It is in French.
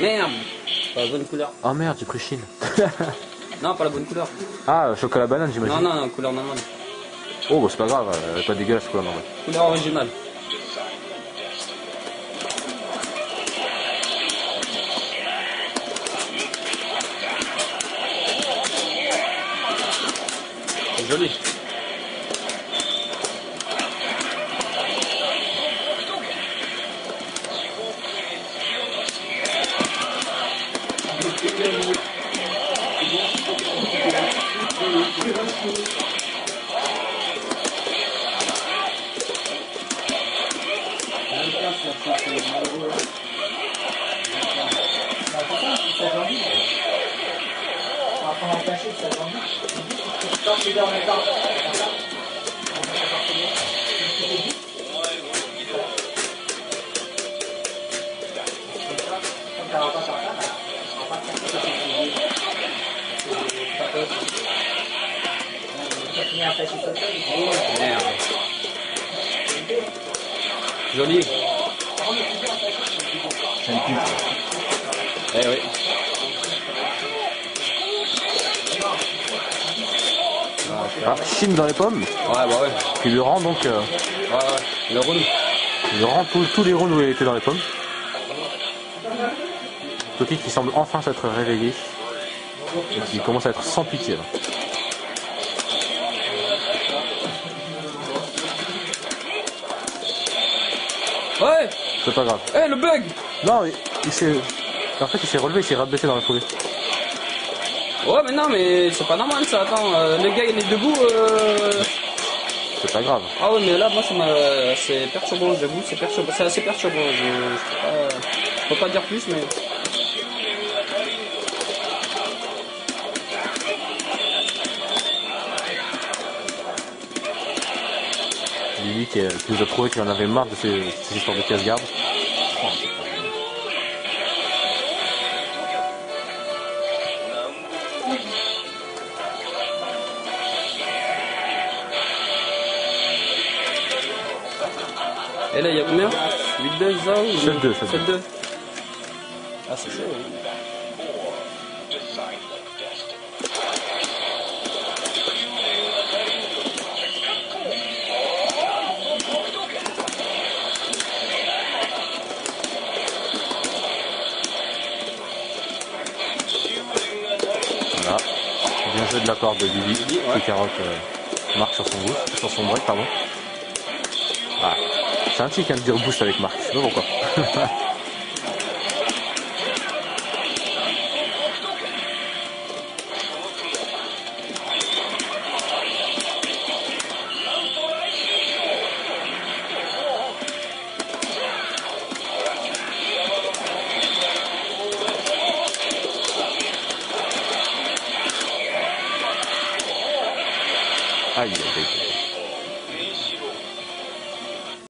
Merde. Pas la bonne couleur. Oh merde, j'ai pris Chine. Non, pas la bonne couleur. Ah, chocolat banane, j'imagine. Non, couleur normale. Oh, bah, c'est pas grave, elle est pas dégueulasse, couleur normale. Couleur originale. C'est joli. Merde. Joli. C'est une pute. Eh oui. Ah, Chine dans les pommes. Ouais, bah ouais. Qui lui rend donc. Ouais, le round. Il lui rend tous les rounds où il était dans les pommes. Toki qui semble enfin s'être réveillé. Et qui commence à être sans pitié là. Ouais. C'est pas grave. Eh, le bug. Non, il s'est. En fait, il s'est relevé, il s'est rabaissé dans la foulée. Ouais, mais non, mais c'est pas normal ça. Attends, le gars il est debout. C'est pas grave. Ah ouais, mais là, moi, c'est perturbant, j'avoue, c'est perturbant. C'est assez perturbant. Je peux pas dire plus, mais. Lily qui nous a trouvé qu'il en avait marre de ces histoires de casse-garde. Et là, il y a combien 8-2, ça ou 7-2, 7-2. Ah, c'est chaud, oui. Voilà. Bien joué de la part de Lily, ouais. qui carotte Marc sur son break, pardon. Ah. C'est un tic de dire boost avec Marc, je sais pas pourquoi. Aïe, aïe, aïe.